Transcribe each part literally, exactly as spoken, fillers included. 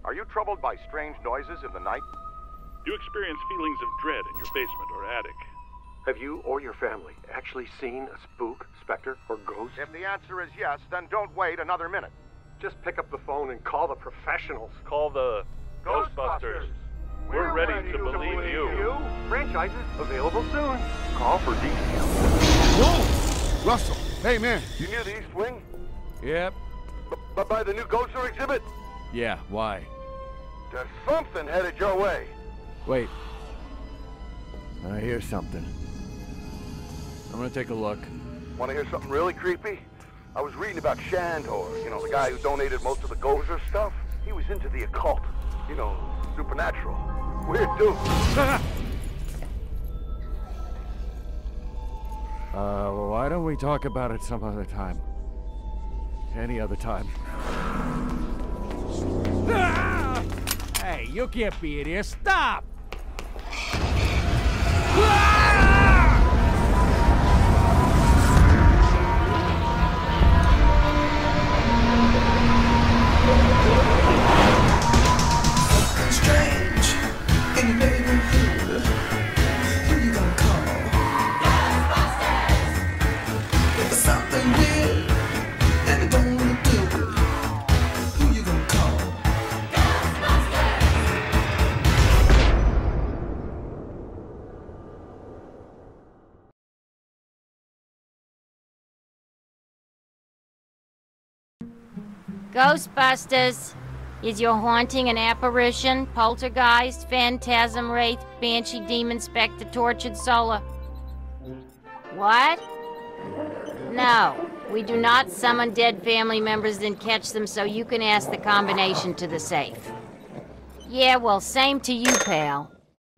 Are you troubled by strange noises in the night? Do you experience feelings of dread in your basement or attic? Have you or your family actually seen a spook, specter, or ghost? If the answer is yes, then don't wait another minute. Just pick up the phone and call the professionals. Call the Ghostbusters. We're, We're ready, ready to, to believe, believe you. you. Franchises available soon. Call for details. Whoa! Russell, hey man. You near the East Wing? Yep. B by the new Ghoster exhibit? Yeah, why? There's something headed your way. Wait. I hear something. I'm gonna take a look. Want to hear something really creepy? I was reading about Shandor, you know, the guy who donated most of the Gozer stuff. He was into the occult, you know, supernatural. Weird dude. uh, well, why don't we talk about it some other time? Any other time. Hey, you can't be in here. Stop! Strange in your neighborhood. Who you gonna call? Ghostbusters! If there's something weird and it don't look good, who you gonna call? Ghostbusters. Is your haunting an apparition, poltergeist, phantasm, wraith, banshee, demon, specter, tortured soul? What? No, we do not summon dead family members and catch them, so you can ask the combination to the safe. Yeah, well, same to you, pal.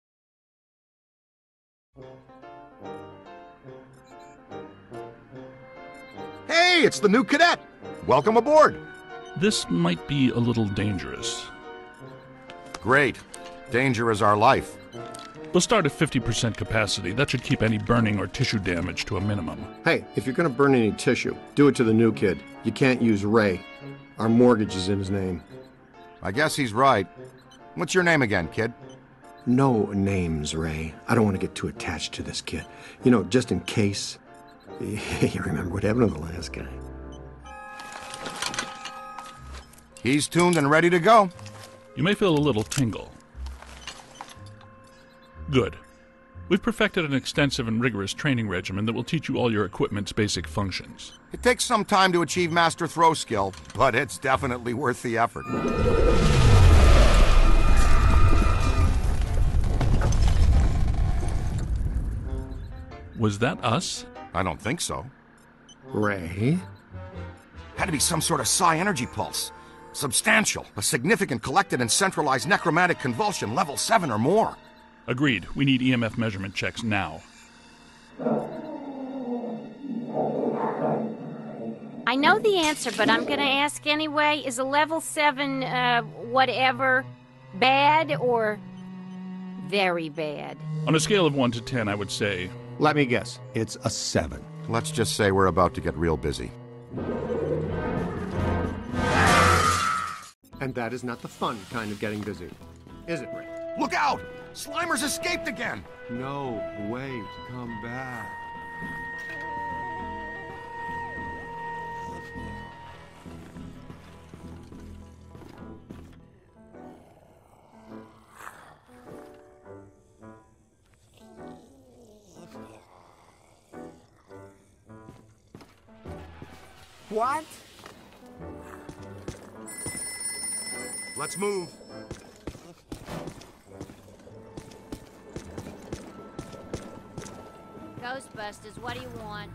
Hey, it's the new cadet! Welcome aboard! This might be a little dangerous. Great. Danger is our life. We'll start at fifty percent capacity. That should keep any burning or tissue damage to a minimum. Hey, if you're gonna burn any tissue, do it to the new kid. You can't use Ray. Our mortgage is in his name. I guess he's right. What's your name again, kid? No names, Ray. I don't want to get too attached to this kid. You know, just in case. You remember what happened to the last guy. He's tuned and ready to go. You may feel a little tingle. Good. We've perfected an extensive and rigorous training regimen that will teach you all your equipment's basic functions. It takes some time to achieve master throw skill, but it's definitely worth the effort. Was that us? I don't think so. Ray? Had to be some sort of psi energy pulse. Substantial. A significant collected and centralized necromantic convulsion, level seven or more. Agreed. We need E M F measurement checks now. I know the answer, but I'm gonna ask anyway. Is a level seven, uh, whatever, bad or very bad? On a scale of one to ten, I would say... Let me guess. It's a seven. Let's just say we're about to get real busy. And that is not the fun kind of getting busy. Is it, Ray? Look out! Slimer's escaped again! No, wait. Come back. What? Let's move. Ghostbusters, what do you want?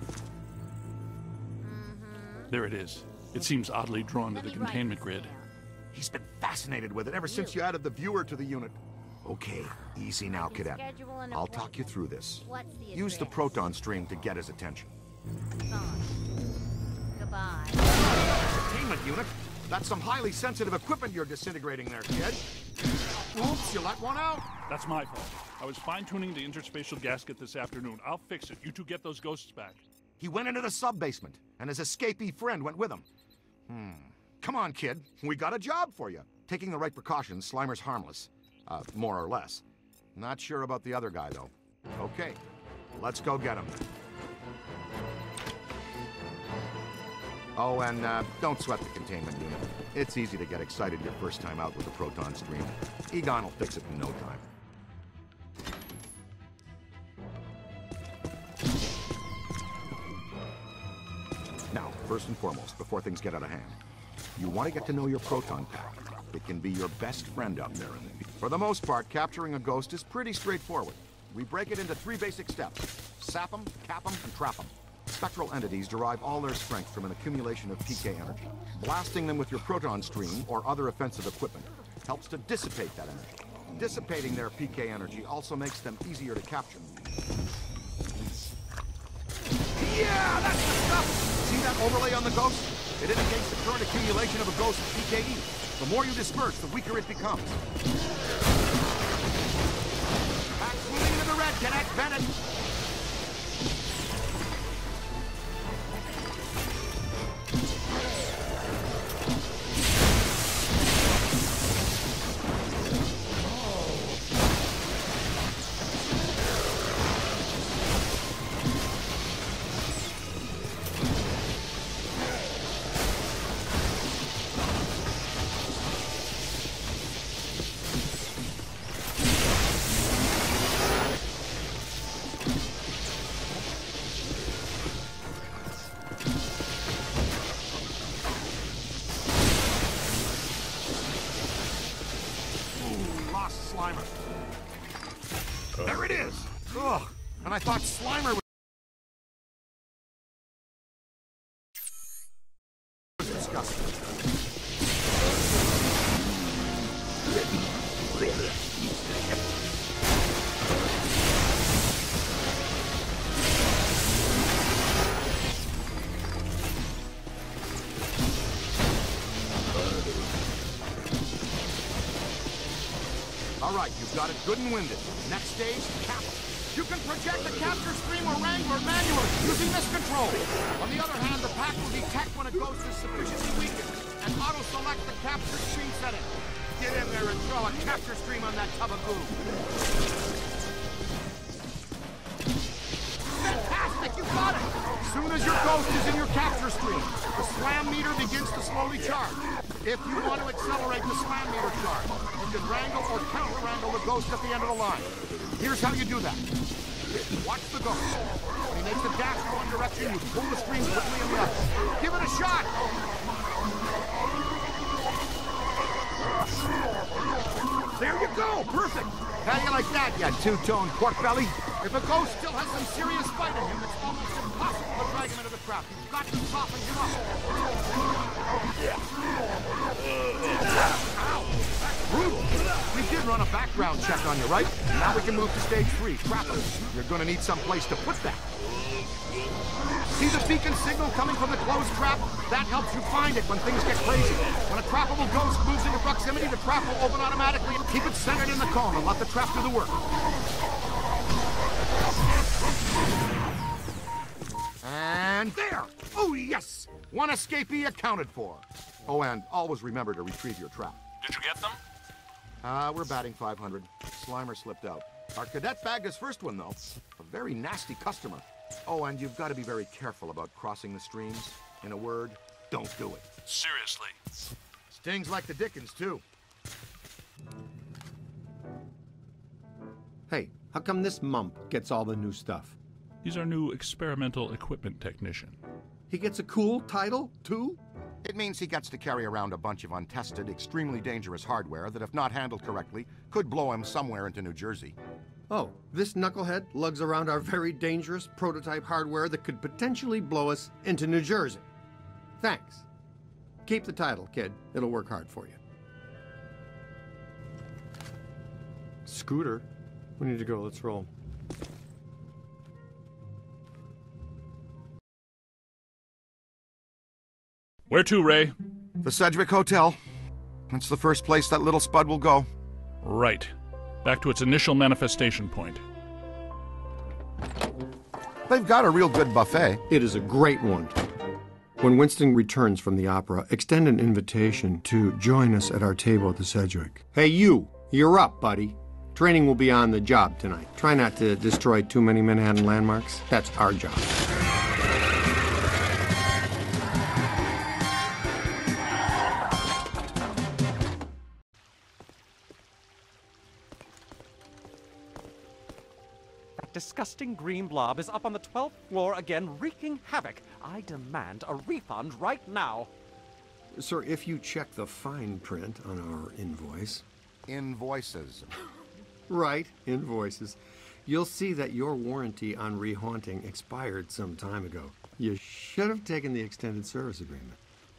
Mm-hmm. There it is. It seems oddly drawn to the containment grid. He's been fascinated with it ever since you added the viewer to the unit. Okay, easy now, cadet. I'll talk you through this. Use the proton stream to get his attention. Goodbye. Containment unit? That's some highly sensitive equipment you're disintegrating there, kid. Oops, you let one out. That's my fault. I was fine-tuning the interspatial gasket this afternoon. I'll fix it. You two get those ghosts back. He went into the sub-basement, and his escapee friend went with him. Hmm. Come on, kid. We got a job for you. Taking the right precautions, Slimer's harmless. Uh, more or less. Not sure about the other guy, though. Okay, let's go get him. Oh, and uh, don't sweat the containment unit. It's easy to get excited your first time out with the proton stream. Egon will fix it in no time. Now, first and foremost, before things get out of hand, you want to get to know your proton pack. It can be your best friend out there. For the most part, capturing a ghost is pretty straightforward. We break it into three basic steps. Sap them, cap them, and trap them. Spectral entities derive all their strength from an accumulation of P K energy. Blasting them with your proton stream or other offensive equipment helps to dissipate that energy. Dissipating their P K energy also makes them easier to capture. Yeah, that's the stuff! See that overlay on the ghost? It indicates the current accumulation of a ghost's P K E. The more you disperse, the weaker it becomes. Pack's moving into the red, Cadet Bennett! Slimer. There it is! Ugh! And I thought Slimer was disgusting. All right, you've got it good and winded. Next stage, cap. You can project the capture stream or wrangler manually using this control. On the other hand, the pack will detect when a ghost is sufficiently weakened and auto-select the capture stream setting. Get in there and throw a capture stream on that tub of goo. Fantastic! You got it! As soon as your ghost is in your capture stream, the slam meter begins to slowly charge. If you want to accelerate the slam meter charge, you can wrangle or counter-wrangle the ghost at the end of the line. Here's how you do that. Watch the ghost. When he makes a dash in one direction, you pull the stream quickly in the other. Give it a shot! There you go! Perfect! How do you like that, you two-tone pork belly? If a ghost still has some serious fight in him, it's almost impossible to drag him into the trap. You've got to soften him up. Ow! That's brutal! We did run a background check on you, right? Now we can move to stage three, trapping. You're gonna need some place to put that. See the beacon signal coming from the closed trap? That helps you find it when things get crazy. When a trappable ghost moves into proximity, the trap will open automatically. Keep it centered in the cone and let the trap do the work. And there! Oh, yes! One escapee accounted for. Oh, and always remember to retrieve your trap. Did you get them? Uh, we're batting five hundred. Slimer slipped out. Our cadet bagged his first one, though. A very nasty customer. Oh, and you've got to be very careful about crossing the streams. In a word, don't do it. Seriously. Stings like the dickens, too. Hey, how come this mump gets all the new stuff? He's our new experimental equipment technician. He gets a cool title, too? It means he gets to carry around a bunch of untested, extremely dangerous hardware that, if not handled correctly, could blow him somewhere into New Jersey. Oh, this knucklehead lugs around our very dangerous prototype hardware that could potentially blow us into New Jersey. Thanks. Keep the title, kid. It'll work hard for you. Scooter, we need to go. Let's roll. Where to, Ray? The Sedgwick Hotel. It's the first place that little spud will go. Right. Back to its initial manifestation point. They've got a real good buffet. It is a great one. When Winston returns from the opera, extend an invitation to join us at our table at the Sedgwick. Hey, you! You're up, buddy. Training will be on the job tonight. Try not to destroy too many Manhattan landmarks. That's our job. That disgusting green blob is up on the twelfth floor again, wreaking havoc. I demand a refund right now. Sir, if you check the fine print on our invoice... Invoices. Right, invoices. You'll see that your warranty on rehaunting expired some time ago. You should have taken the extended service agreement.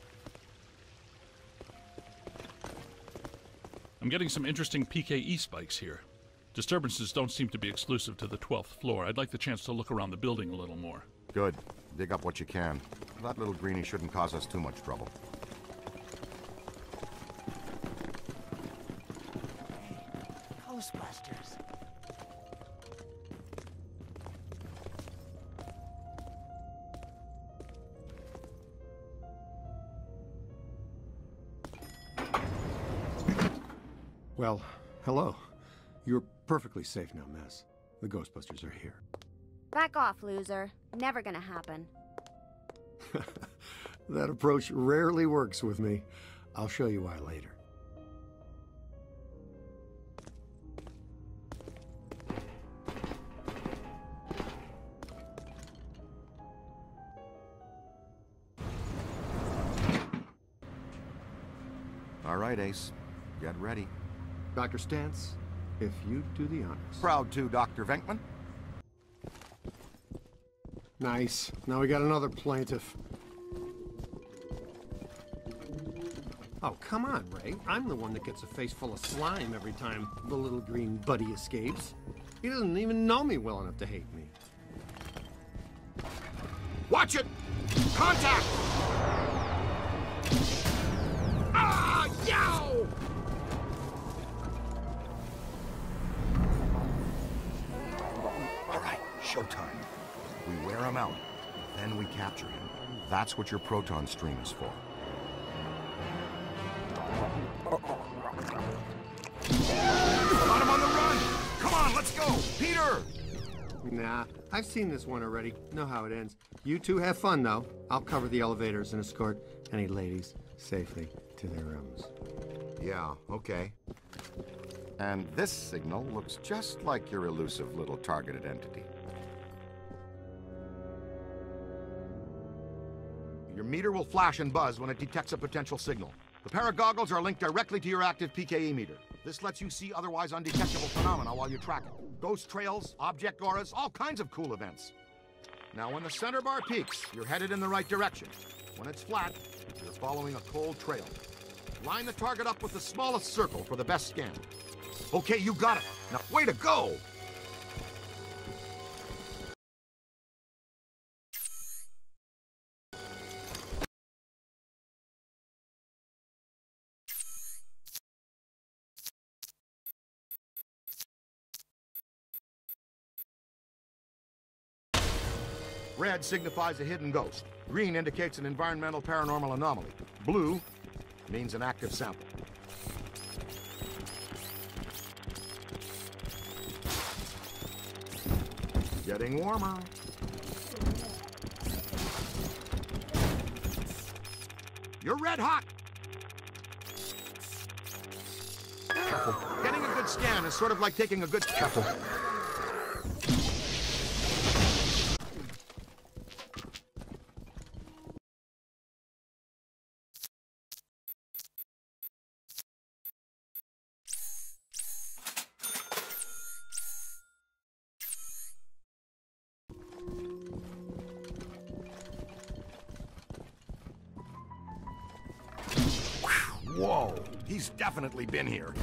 I'm getting some interesting P K E spikes here. Disturbances don't seem to be exclusive to the twelfth floor. I'd like the chance to look around the building a little more. Good. Dig up what you can. That little greenie shouldn't cause us too much trouble. Ghostbusters. Well, hello. You're perfectly safe now, Miss. The Ghostbusters are here. Back off, loser. Never gonna happen. That approach rarely works with me. I'll show you why later. All right, Ace. Get ready. Doctor Stantz, if you do the honors. Proud to, Doctor Venkman. Nice. Now we got another plaintiff. Oh, come on, Ray. I'm the one that gets a face full of slime every time the little green buddy escapes. He doesn't even know me well enough to hate me. Watch it! Contact! Ah! Yow! All right, showtime. We wear him out, then we capture him. That's what your proton stream is for. Got him on the run! Come on, let's go! Peter! Nah, I've seen this one already. Know how it ends. You two have fun, though. I'll cover the elevators and escort any ladies safely to their rooms. Yeah, okay. And this signal looks just like your elusive little targeted entity. Your meter will flash and buzz when it detects a potential signal. The paragoggles are linked directly to your active P K E meter. This lets you see otherwise undetectable phenomena while you track it. Ghost trails, object auras, all kinds of cool events. Now, when the center bar peaks, you're headed in the right direction. When it's flat, you're following a cold trail. Line the target up with the smallest circle for the best scan. Okay, you got it. Now, way to go! Red signifies a hidden ghost. Green indicates an environmental paranormal anomaly. Blue means an active sample. Getting warmer. You're red hot. Careful. Getting a good scan is sort of like taking a good... Careful. Whoa, he's definitely been here.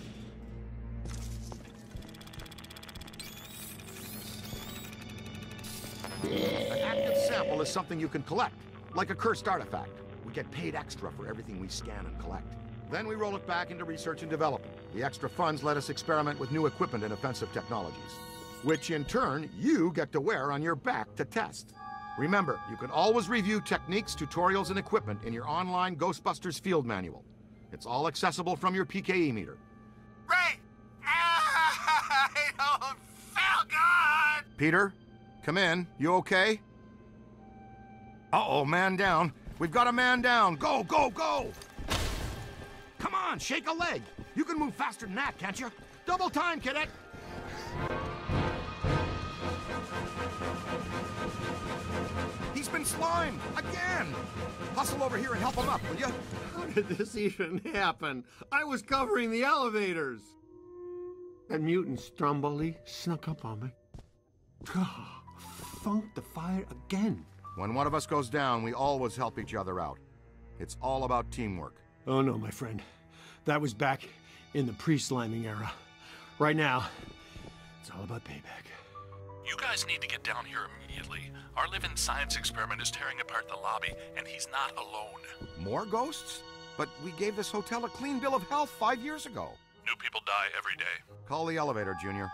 An active sample is something you can collect, like a cursed artifact. We get paid extra for everything we scan and collect. Then we roll it back into research and development. The extra funds let us experiment with new equipment and offensive technologies, which in turn you get to wear on your back to test. Remember, you can always review techniques, tutorials, and equipment in your online Ghostbusters field manual. It's all accessible from your P K E meter. Ray! I don't feel good! Peter, come in. You okay? Uh-oh, man down. We've got a man down. Go, go, go! Come on, shake a leg. You can move faster than that, can't you? Double time, cadet! He's been slimed! Again! Hustle over here and help him up, will you? How did this even happen? I was covering the elevators. That mutant Stromboli snuck up on me. Funked the fire again. When one of us goes down, we always help each other out. It's all about teamwork. Oh no, my friend. That was back in the pre-sliming era. Right now, it's all about payback. You guys need to get down here immediately. Our living science experiment is tearing apart the lobby, and he's not alone. More ghosts? But we gave this hotel a clean bill of health five years ago. New people die every day. Call the elevator, Junior.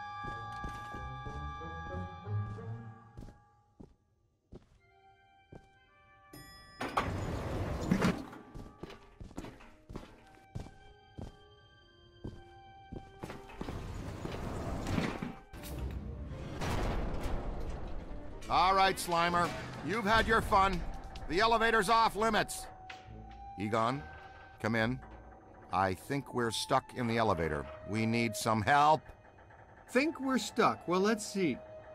All right, Slimer. You've had your fun. The elevator's off limits. Egon, come in. I think we're stuck in the elevator. We need some help. Think we're stuck. Well, let's see.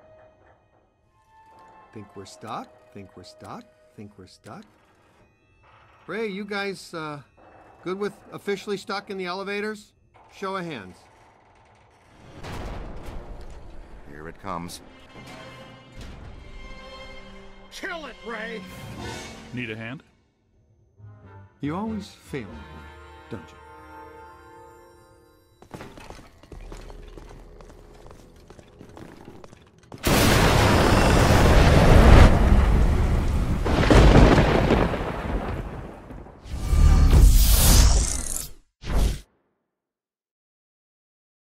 Think we're stuck? Think we're stuck? Think we're stuck? Ray, you guys uh, good with officially stuck in the elevators? Show of hands. Here it comes. Kill it, Ray! Need a hand? You always fail me, don't you?